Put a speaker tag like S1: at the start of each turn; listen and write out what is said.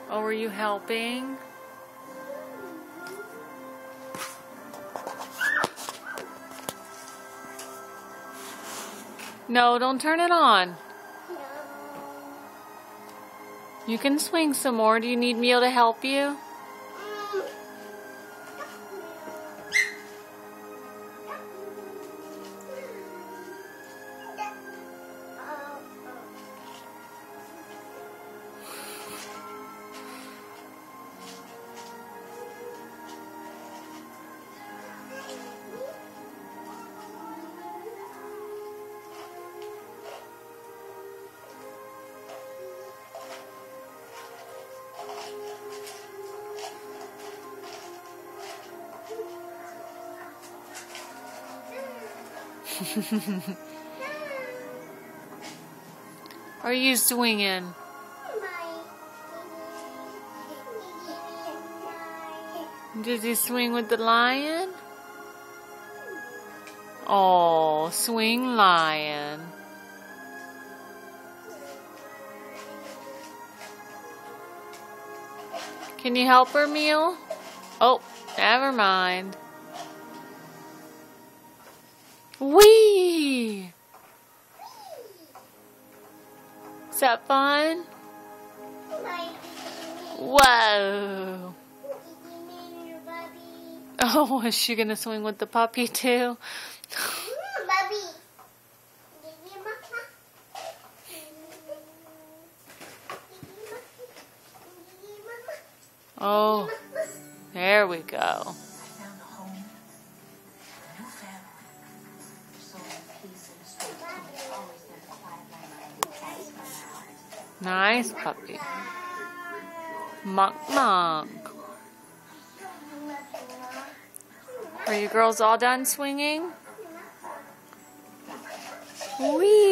S1: Oh, were you helping? No, don't turn it on. You can swing some more. Do you need Meal to help you? Are you swinging? Did you swing with the lion? Oh, swing lion. Can you help her, Meal? Oh, never mind. Whee! Is that fun? Whoa! Oh, is she gonna swing with the puppy too? Oh, there we go. Nice puppy. Monk, monk. Are you girls all done swinging? Whee!